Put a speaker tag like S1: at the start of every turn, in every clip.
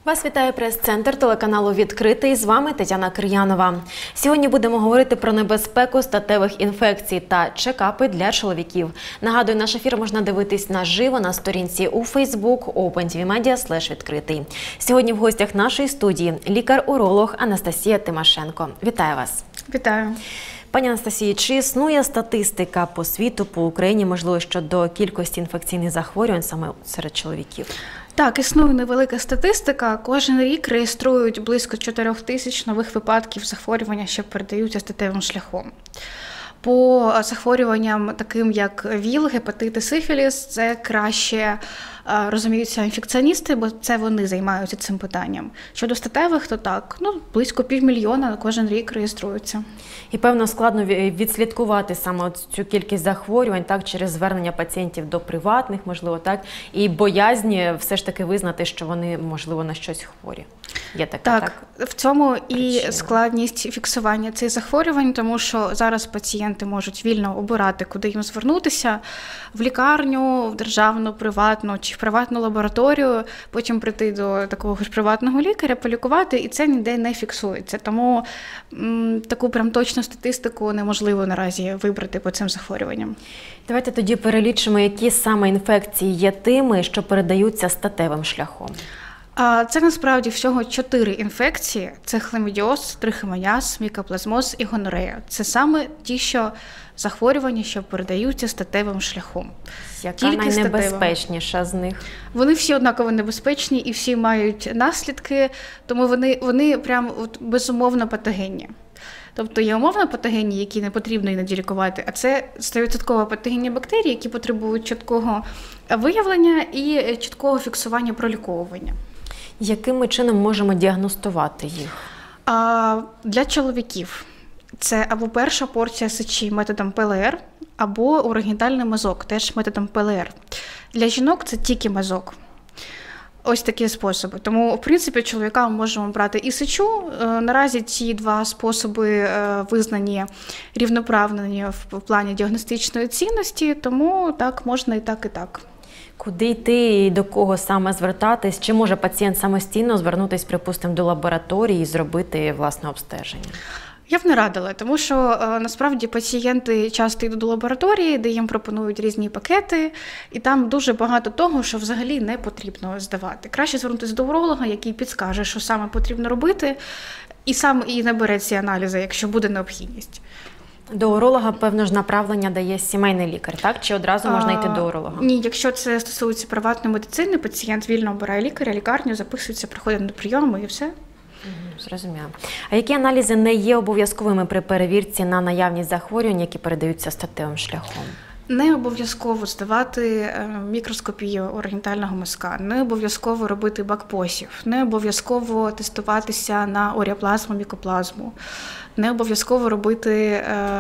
S1: Вас вітає прес-центр телеканалу «Відкритий». З вами Тетяна Кир'янова. Сьогодні будемо говорити про небезпеку статевих інфекцій та чекапи для чоловіків. Нагадую, наш ефір можна дивитись наживо на сторінці у Facebook OpenTVMedia/відкритий. Сьогодні в гостях нашої студії лікар-уролог Анастасія Тимошенко. Вітаю вас.
S2: Вітаю.
S1: Пані Анастасії, чи існує статистика по світу, по Україні, можливо, щодо кількості інфекційних захворювань саме серед чоловіків?
S2: Так, існує невелика статистика. Кожен рік реєструють близько 4 тисяч нових випадків захворювання, що передаються статевим шляхом. По захворюванням, таким як ВІЛ, гепатит і сифіліс, це краще розуміються інфекціоністи, бо це вони займаються цим питанням. Щодо статевих, то так, близько 500 000 кожен рік реєструються.
S1: І, певно, складно відслідкувати саме цю кількість захворювань, так, через звернення пацієнтів до приватних, можливо, так, і боязні все ж таки визнати, що вони, можливо, на щось хворі. Є така,
S2: так, в цьому
S1: причина.
S2: І складність фіксування цих захворювань, тому що зараз пацієнти можуть вільно обирати, куди їм звернутися, в лікарню, в державну, приватну чи в приватну лабораторію, потім прийти до такого ж приватного лікаря, полікувати, і це ніде не фіксується. Тому таку прям точну статистику неможливо наразі вибрати по цим захворюванням.
S1: Давайте тоді перелічимо, які саме інфекції є тими, що передаються статевим шляхом.
S2: Це насправді всього 4 інфекції. Це хламідіоз, трихомоніаз, мікоплазмоз і гонорея. Це саме ті, що захворювання, що передаються статевим шляхом.
S1: Яка найнебезпечніша з них?
S2: Вони всі однаково небезпечні і всі мають наслідки, тому вони прям безумовно патогенні. Тобто є умовно патогенні, які не потрібно іноді лікувати, а це 100% патогенні бактерії, які потребують чіткого виявлення і чіткого фіксування проліковування.
S1: Яким чином можемо діагностувати їх?
S2: Для чоловіків це або перша порція сечі методом ПЛР, або урогенітальний мазок, теж методом ПЛР. Для жінок це тільки мазок. Ось такі способи. Тому, в принципі, чоловікам можемо брати і сечу. Наразі ці два способи визнані рівноправними в плані діагностичної цінності, тому так, можна і так, і так.
S1: Куди йти і до кого саме звертатись? Чи може пацієнт самостійно звернутися, припустимо, до лабораторії і зробити власне обстеження?
S2: Я б не радила, тому що насправді пацієнти часто йдуть до лабораторії, де їм пропонують різні пакети, і там дуже багато того, що взагалі не потрібно здавати. Краще звернутися до уролога, який підскаже, що саме потрібно робити, і сам і набере ці аналізи, якщо буде необхідність.
S1: До уролога, певно ж, направлення дає сімейний лікар, так? Чи одразу можна йти до уролога?
S2: Ні, якщо це стосується приватної медицини, пацієнт вільно обирає лікаря, лікарню, записується, приходить на прийом і все.
S1: Зрозуміло. А які аналізи не є обов'язковими при перевірці на наявність захворювань, які передаються статевим шляхом?
S2: Не обов'язково здавати мікроскопію урогенітального мазка, не обов'язково робити бакпосів, не обов'язково тестуватися на оріоплазму, мікоплазму, не обов'язково робити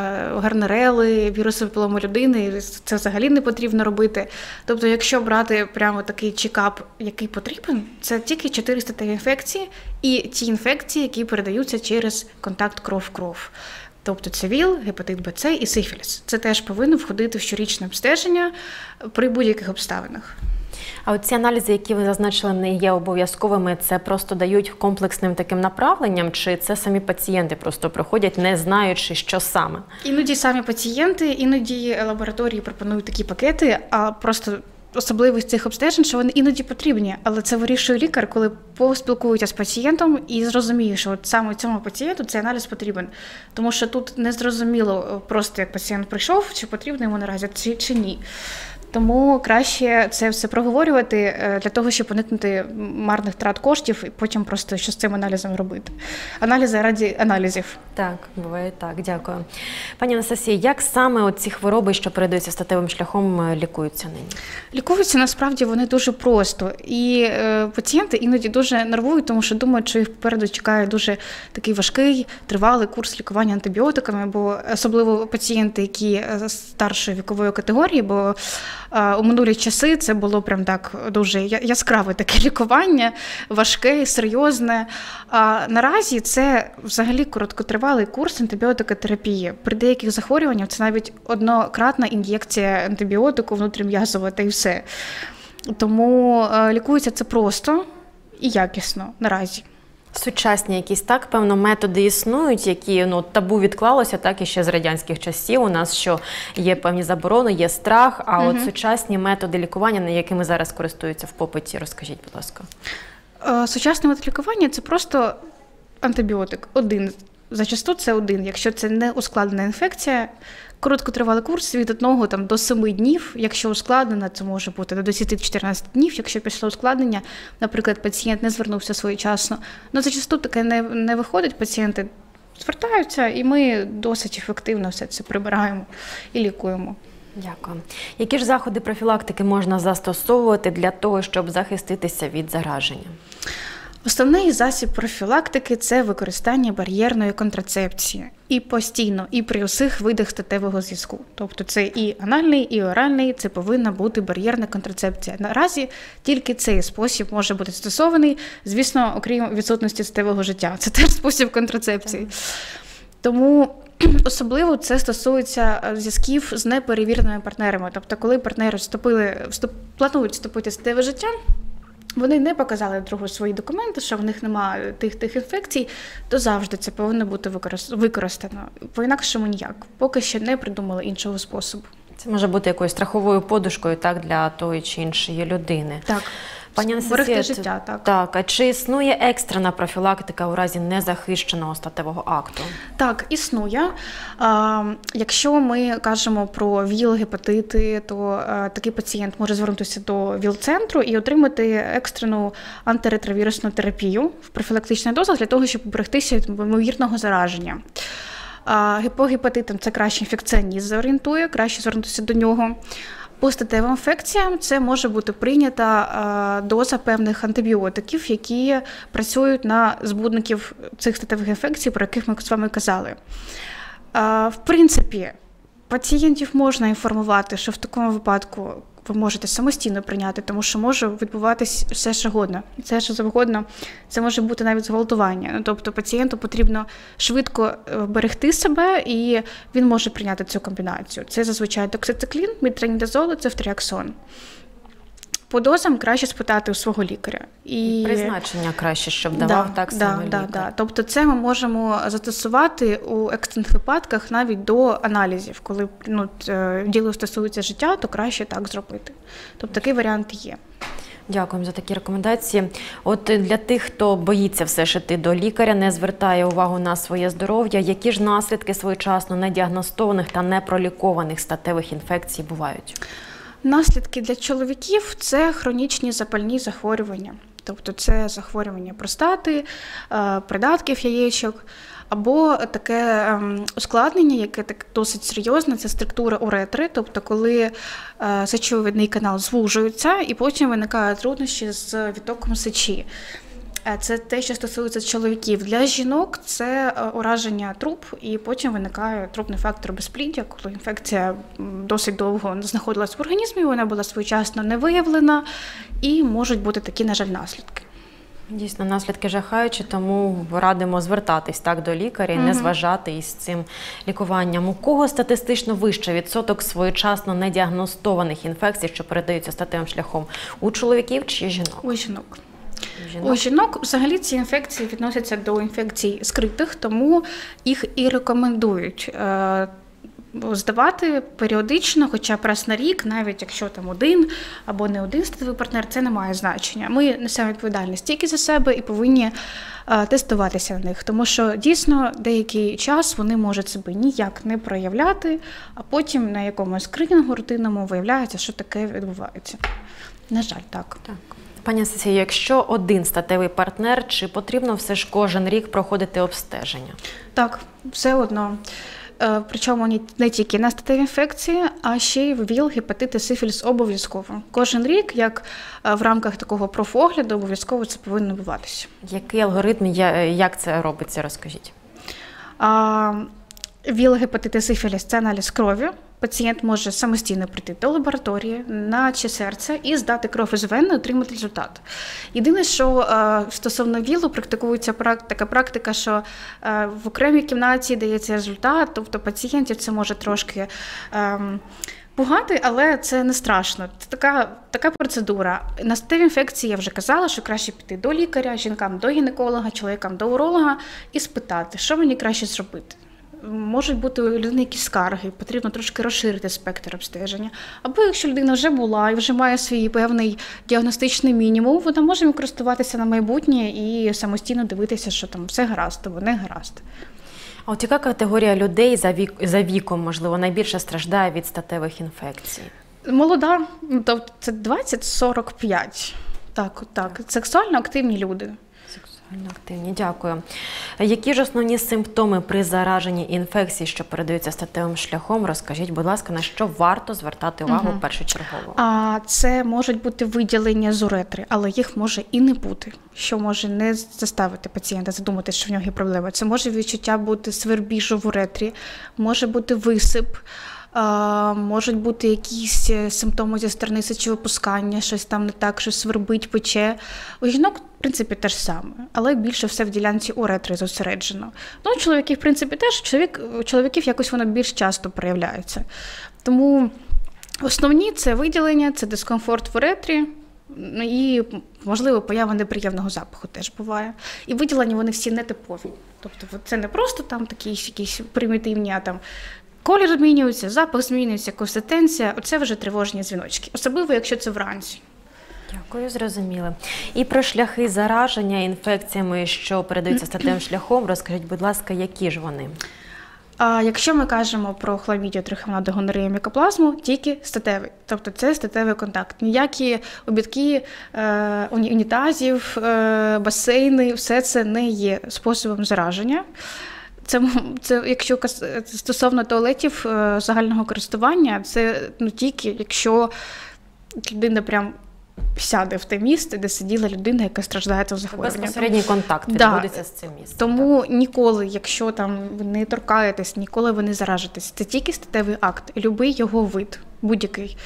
S2: гарнерели, віруси папіломи людини, це взагалі не потрібно робити. Тобто, якщо брати прямо такий чекап, який потрібен, це тільки 4 статеві інфекції і ті інфекції, які передаються через контакт кров-кров. Тобто це ВІЛ, гепатит Б, С і сифіліс. Це теж повинно входити в щорічне обстеження при будь-яких обставинах.
S1: А оці аналізи, які ви зазначили, не є обов'язковими, це просто дають комплексним таким направленням, чи це самі пацієнти просто проходять, не знаючи, що саме? Іноді
S2: самі пацієнти, іноді лабораторії пропонують такі пакети, а просто особливість цих обстежень, що вони іноді потрібні, але це вирішує лікар, коли поспілкується з пацієнтом і зрозуміє, що от саме цьому пацієнту цей аналіз потрібен. Тому що тут не зрозуміло просто, як пацієнт прийшов, чи потрібно йому наразі, чи ні. Тому краще це все проговорювати для того, щоб уникнути марних втрат коштів і потім просто що з цим аналізом робити. Аналізи раді аналізів.
S1: Так, буває так. Дякую. Пані Анастасія, як саме ці хвороби, що передаються статевим шляхом, лікуються нині?
S2: Лікуються, насправді, вони дуже просто. І пацієнти іноді дуже нервують, тому що думають, що їх попереду чекає дуже такий важкий, тривалий курс лікування антибіотиками, бо особливо пацієнти, які старшої вікової категорії, бо у минулі часи це було прям так дуже яскраве таке лікування, важке, серйозне. А наразі це взагалі короткотривалий курс антибіотикотерапії. При деяких захворюваннях це навіть однократна ін'єкція антибіотику внутрім'язова та й все. Тому лікується це просто. і якісно наразі.
S1: Сучасні якісь, так, певно, методи існують, які, табу відклалося, так, і ще з радянських часів у нас, що є певні заборони, є страх, а от сучасні методи лікування, якими зараз користуються в попиті, розкажіть, будь ласка.
S2: Сучасне метод лікування – це просто антибіотик. Один. Зачасту це один. Якщо це не ускладнена інфекція, короткотривалий курс від 1 до 7 днів. Якщо ускладнена, це може бути до 10-14 днів. Якщо після ускладнення, наприклад, пацієнт не звернувся своєчасно. Зачасту таке не виходить, пацієнти звертаються, і ми досить ефективно все це прибираємо і лікуємо.
S1: Дякую. Які ж заходи профілактики можна застосовувати для того, щоб захиститися від зараження?
S2: Основний засіб профілактики – це використання бар'єрної контрацепції. І постійно, і при усіх видах статевого зв'язку. Тобто це і анальний, і оральний, це повинна бути бар'єрна контрацепція. Наразі тільки цей спосіб може бути застосований, звісно, окрім відсутності статевого життя. Це теж спосіб контрацепції. Тому особливо це стосується зв'язків з неперевіреними партнерами. Тобто, коли партнери планують вступити в статеве життя, вони не показали другу свої документи, що в них немає тих інфекцій, то завжди це повинно бути використано. По-інакшому ніяк. Поки що не придумали іншого способу.
S1: Це може бути якоюсь страховою подушкою, так, для тої чи іншої людини.
S2: Так.
S1: Пані
S2: Анастасія, життя, так.
S1: Так, а чи існує екстрена профілактика у разі незахищеного статевого акту?
S2: Так, існує. Якщо ми кажемо про ВІЛ, гепатити, то такий пацієнт може звернутися до ВІЛ-центру і отримати екстрену антиретровірусну терапію в профілактичних дозах для того, щоб уберегтися від ймовірного зараження. По гепатитам це краще інфекціоніст зорієнтує, краще звернутися до нього. По статевим інфекціям це може бути прийнята доза певних антибіотиків, які працюють на збудників цих статевих інфекцій, про яких ми з вами казали. В принципі, пацієнтів можна інформувати, що в такому випадку ви можете самостійно прийняти, тому що може відбуватись все що завгодно. Все що завгодно, це може бути навіть зґвалтування. Тобто пацієнту потрібно швидко берегти себе, і він може прийняти цю комбінацію. Це зазвичай доксициклін, метронідазол, цефтріаксон. По дозам краще спитати у свого лікаря. І
S1: призначення краще, щоб давав саме лікар.
S2: Да. Тобто це ми можемо застосувати у екстрених випадках навіть до аналізів. Коли діло стосується життя, то краще так зробити. Тобто такий варіант є.
S1: Дякуємо за такі рекомендації. От для тих, хто боїться все ж іти до лікаря, не звертає увагу на своє здоров'я, які ж наслідки своєчасно недіагностованих та непролікованих статевих інфекцій бувають?
S2: Наслідки для чоловіків – це хронічні запальні захворювання. Тобто це захворювання простати, придатків яєчок, або таке ускладнення, яке так досить серйозне, це структура уретри, тобто коли сечовидний канал звужується і потім виникають труднощі з відтоком сечі. Це те, що стосується чоловіків. Для жінок це ураження труб, і потім виникає трубний фактор безпліддя, коли інфекція досить довго знаходилась в організмі, вона була своєчасно не виявлена, і можуть бути такі, на жаль, наслідки.
S1: Дійсно, наслідки жахаючі, тому радимо звертатись до лікаря і не зважати із цим лікуванням. У кого статистично вищий відсоток своєчасно недіагностованих інфекцій, що передаються статевим шляхом? У чоловіків чи жінок?
S2: У жінок. У жінок взагалі ці інфекції відносяться до інфекцій скритих, тому їх і рекомендують здавати періодично, хоча б раз на рік, навіть якщо там один або не один статевий партнер, це не має значення. Ми несемо відповідальність тільки за себе і повинні тестуватися на них, тому що дійсно деякий час вони можуть себе ніяк не проявляти, а потім на якомусь скринінгу рутинному виявляється, що таке відбувається. На жаль, так.
S1: Пані Анастасія, якщо один статевий партнер, чи потрібно все ж кожен рік проходити обстеження?
S2: Так, все одно. Причому не тільки на статеві інфекції, а ще й ВІЛ, гепатити, сифіліс обов'язково. Кожен рік, як в рамках такого профогляду, обов'язково це повинно відбуватися.
S1: Який алгоритм, як це робиться, розкажіть?
S2: ВІЛ, гепатити, сифіліс – це аналіз крові. Пацієнт може самостійно прийти до лабораторії на серце і здати кров із вени, отримати результат. Єдине, що стосовно ВІЛу практикується така практика, що в окремій кімнаті дається результат, тобто пацієнтів це може трошки Пугати, але це не страшно. Це така процедура. На статеві інфекції я вже казала, що краще піти до лікаря, жінкам до гінеколога, чоловікам до уролога і спитати, що мені краще зробити. Можуть бути у людини якісь скарги, потрібно трошки розширити спектр обстеження. Або якщо людина вже була і вже має свій певний діагностичний мінімум, вона може користуватися на майбутнє і самостійно дивитися, що там все гаразд або не гаразд.
S1: А от яка категорія людей за віком, можливо, найбільше страждає від статевих інфекцій?
S2: Молода, тобто це 20-45. Так. Сексуально активні люди.
S1: Сексуально активні, дякую. Які ж основні симптоми при зараженні інфекцій, що передаються статевим шляхом? Розкажіть, будь ласка, на що варто звертати увагу першочергово?
S2: Це можуть бути виділення з уретри, але їх може і не бути, що може не заставити пацієнта задумати, що в нього є проблема. Це може відчуття бути свербіжу в уретрі, може бути висип, можуть бути якісь симптоми зі сторони сечовипускання, щось там не так, щось свербить, пече. У жінок, в принципі, те ж саме, але більше все в ділянці уретри зосереджено. У чоловіків, в принципі, теж, у чоловіків якось воно більш часто проявляється. Тому основні – це виділення, це дискомфорт в уретрі, і, можливо, поява неприємного запаху теж буває. І виділення вони всі нетипові. Тобто це не просто там такі якісь примітивні, а там колір змінюється, запах змінюється, консистенція. Оце вже тривожні дзвіночки. Особливо, якщо це вранці.
S1: Дякую, зрозуміли. І про шляхи зараження інфекціями, що передаються статевим шляхом, розкажіть, будь ласка, які ж вони?
S2: Якщо ми кажемо про хламідію, трихомонаду, гонорею, мікоплазму, тільки статевий. Тобто це статевий контакт. Ніякі обідки унітазів, басейни, все це не є способом зараження. Це якщо стосовно туалетів загального користування, це тільки якщо людина прям сяде в те місце, де сиділа людина, яка страждає цим захворюванням.
S1: Безпосередній контакт відбудеться з цим місцем.
S2: Тому ніколи, якщо там ви не торкаєтесь, ніколи ви не заражитесь. Це тільки статевий акт, любий його вид, будь-який.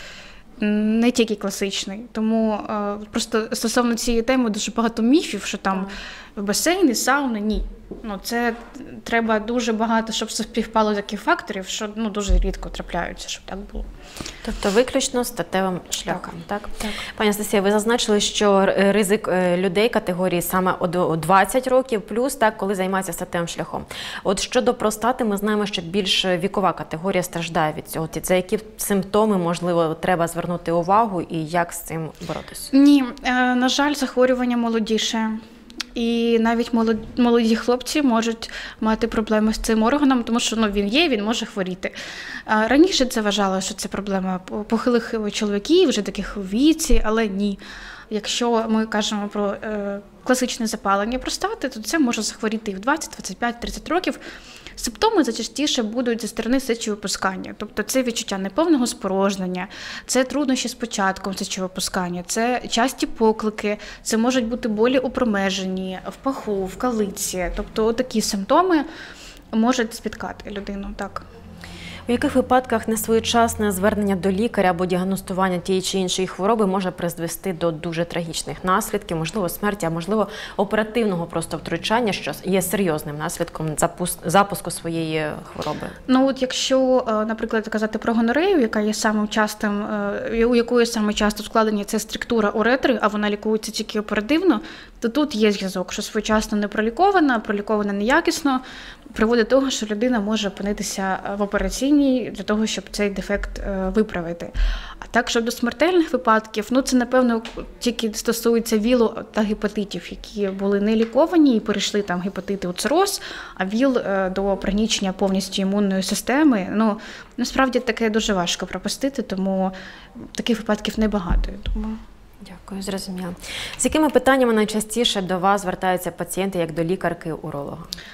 S2: Не тільки класичний. Тому просто стосовно цієї теми дуже багато міфів, що там басейни, сауни – ні. Це треба дуже багато, щоб це співпало з таких факторів, що дуже рідко трапляються, щоб так було.
S1: Тобто виключно статевим шляхом, так? Пані Анастасія, ви зазначили, що ризик людей категорії саме 20 років плюс, так, коли займаються статевим шляхом. От щодо простати, ми знаємо, що більш вікова категорія страждає від цього. За які симптоми, можливо, треба звернути увагу і як з цим боротися?
S2: Ні, на жаль, захворювання молодіше. І навіть молоді хлопці можуть мати проблеми з цим органом, тому що він може хворіти. Раніше це вважало, що це проблема похилих чоловіків, вже таких у віці, але ні. Якщо ми кажемо про класичне запалення простати, то це може захворіти і в 20, 25, 30 років. Симптоми зачастіше будуть зі сторони сечовипускання, тобто це відчуття неповного спорожнення, це труднощі з початком сечовипускання, це часті поклики, це можуть бути болі у промеженні, в паху, в калиці. Тобто такі симптоми можуть спіткати людину. Так.
S1: У яких випадках несвоєчасне звернення до лікаря або діагностування тієї чи іншої хвороби може призвести до дуже трагічних наслідків, можливо, смерті, а можливо, оперативного просто втручання, що є серйозним наслідком запуску своєї хвороби?
S2: Якщо, наприклад, казати про гонорею, яка є самим частим, у якої саме часто складення це структура уретри, а вона лікується тільки оперативно, то тут є зв'язок, що своєчасно не пролікована неякісно, приводить до того, що людина може опинитися в операційній для того, щоб цей дефект виправити. А так, щодо смертельних випадків, це, напевно, тільки стосується ВІЛу та гепатитів, які були не ліковані і перейшли там гепатити у цироз, а ВІЛ до пригнічення повністю імунної системи. Насправді таке дуже важко пропустити, тому таких випадків небагато.
S1: Дякую, зрозуміло. З якими питаннями найчастіше до вас звертаються пацієнти, як до лікарки-уролога?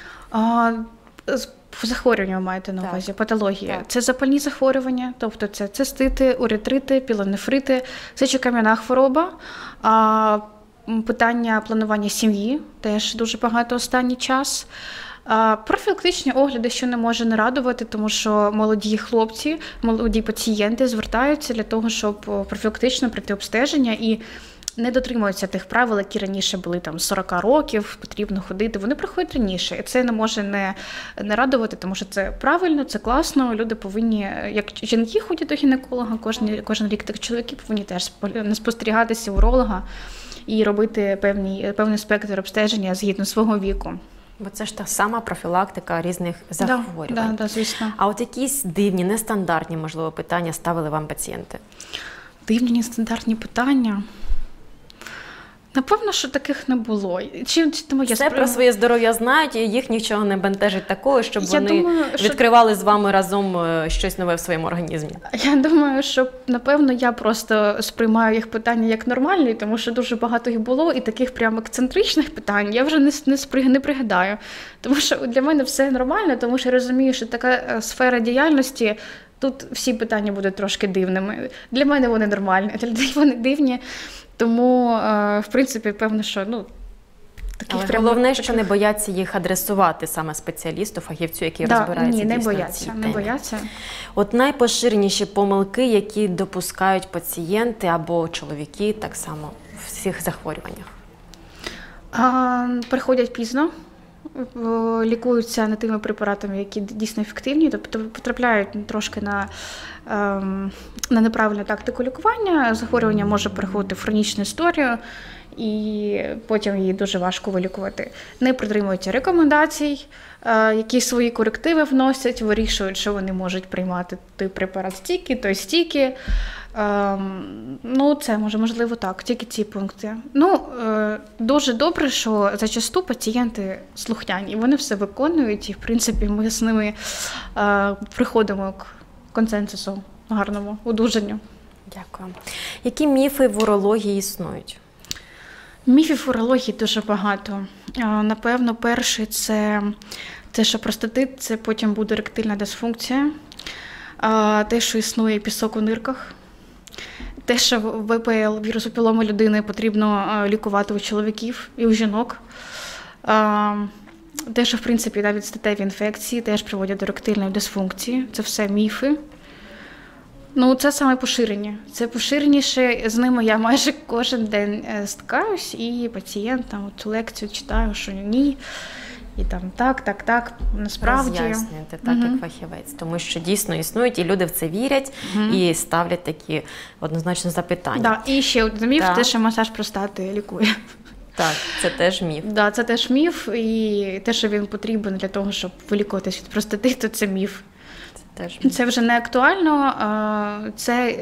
S2: Захворювання маєте на увазі, патологія. Це запальні захворювання, тобто це цистити, уретрити, пілонефрити, сечокам'яна хвороба. Питання планування сім'ї теж дуже багато останній час. Профілактичні огляди, що не може не радувати, тому що молоді хлопці, молоді пацієнти звертаються для того, щоб профілактично пройти обстеження і не дотримуються тих правил, які раніше були там 40 років, потрібно ходити. Вони приходять раніше. І це не може не радувати, тому що це правильно, це класно. Люди повинні, як жінки ходять до гінеколога кожен рік, так чоловіки повинні теж спостерігатися уролога і робити певний спектр обстеження згідно свого віку.
S1: Бо це ж та сама профілактика різних захворювань.
S2: Да, звісно.
S1: А от якісь дивні, нестандартні, можливо, питання ставили вам пацієнти?
S2: Дивні, нестандартні питання? Напевно, що таких не було.
S1: Все про своє здоров'я знають, і їх нічого не бентежить такого, щоб вони відкривали з вами разом щось нове в своєму організмі. Я
S2: думаю, що, напевно, я просто сприймаю їх питання як нормальні, тому що дуже багато їх було, і таких прямо ексцентричних питань я вже не пригадаю. Тому що для мене все нормально, тому що я розумію, що така сфера діяльності, тут всі питання будуть трошки дивними. Для мене вони нормальні, для людей вони дивні. Тому, в принципі, певно, що
S1: Але головне, що не бояться їх адресувати саме спеціалісту, фахівцю, який розбирається
S2: дійсно
S1: в цій темі.
S2: Не бояться.
S1: От найпоширеніші помилки, які допускають пацієнти або чоловіки так само в всіх захворюваннях?
S2: Приходять пізно, лікуються не тими препаратами, які дійсно ефективні, тобто потрапляють трошки на неправильну тактику лікування. Захворювання може переходити в хронічну історію, і потім її дуже важко вилікувати. Не притримуються рекомендацій, які свої корективи вносять, вирішують, що вони можуть приймати той препарат стільки, той стільки. Це можливо так, тільки ці пункти. Дуже добре, що зачасту пацієнти слухняні, вони все виконують, і, в принципі, ми з ними приходимо к консенсусу гарному, одужанню.
S1: Дякую. Які міфи в урології існують?
S2: Міфів в урології дуже багато. Напевно, перший – це що простатит – це потім буде еректильна дисфункція, те, що існує пісок у нирках, те, що ВПЛ, вірус папіломи людини, потрібно лікувати у чоловіків і у жінок. Те, що, в принципі, навіть статеві інфекції теж приводять до еректильної дисфункції. Це все міфи. Це саме поширені. Це поширеніше, з ними я майже кожен день стикаюсь, і пацієнтам лекцію читаю, що ні. І там так, насправді.
S1: Роз'яснюєте, так, як фахівець. Тому що дійсно існують, і люди в це вірять, і ставлять такі однозначно запитання.
S2: І ще один міф, те, що масаж простати лікує.
S1: Так, це теж міф.
S2: Це теж міф, і те, що він потрібен для того, щоб вилікуватись від простатиту, це міф. Це вже не актуально, це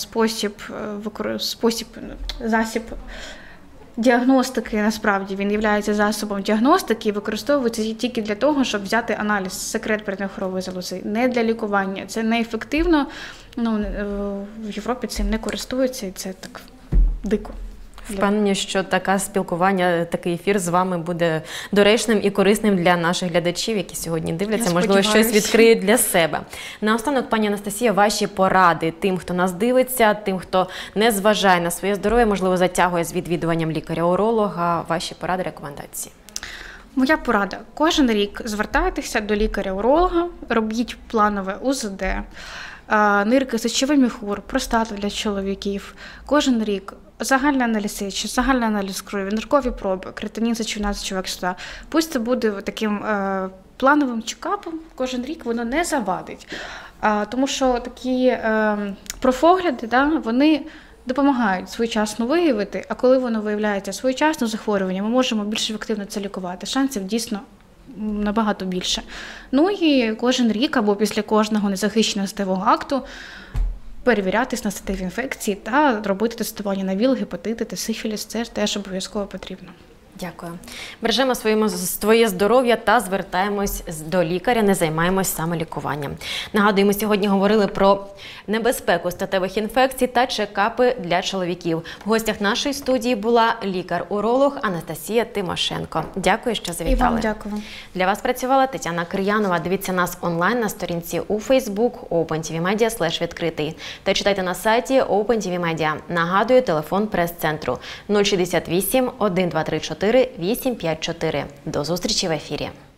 S2: засіб діагностики, насправді, він є засобом діагностики і використовується тільки для того, щоб взяти аналіз секрет передміхорової залози. Не для лікування, це неефективно, в Європі цим не користуються, і це так дико.
S1: Впевнені, що таке спілкування, такий ефір з вами буде доречним і корисним для наших глядачів, які сьогодні дивляться, можливо, щось відкриють для себе. Наостанок, пані Анастасія, ваші поради тим, хто нас дивиться, тим, хто не зважає на своє здоров'я, можливо, затягує з відвідуванням лікаря-уролога, ваші поради, рекомендації.
S2: Моя порада. Кожен рік звертайтеся до лікаря-уролога, робіть планове УЗД, нирки, сечовий міхур, простату для чоловіків. Кожен рік загальний аналіз сечі, загальний аналіз крові, ниркові проби, креатинін, сечовина, сечова кислота. Пусть це буде таким плановим чекапом, кожен рік воно не завадить. Тому що такі профогляди, вони допомагають своєчасно виявити, а коли воно виявляється своєчасно захворювання, ми можемо більш ефективно це лікувати. Шансів дійсно набагато більше. І кожен рік або після кожного незахищеного статевого акту перевірятись на статеві інфекції та робити тестування на ВІЛ, гепатити та сифіліс. Це теж обов'язково потрібно.
S1: Дякую. Бережемо своє здоров'я та звертаємось до лікаря, не займаємось самолікуванням. Нагадую, ми сьогодні говорили про небезпеку статевих інфекцій та чекапи для чоловіків. В гостях нашої студії була лікар-уролог Анастасія Тимошенко. Дякую, що завітали.
S2: І вам дякую.
S1: Для вас працювала Тетяна Кир'янова. Дивіться нас онлайн на сторінці у Facebook OpenTVMedia/відкритий та читайте на сайті OpenTV Media. Нагадую, телефон прес-центру 068 1234 854. До зустрічі в ефірі.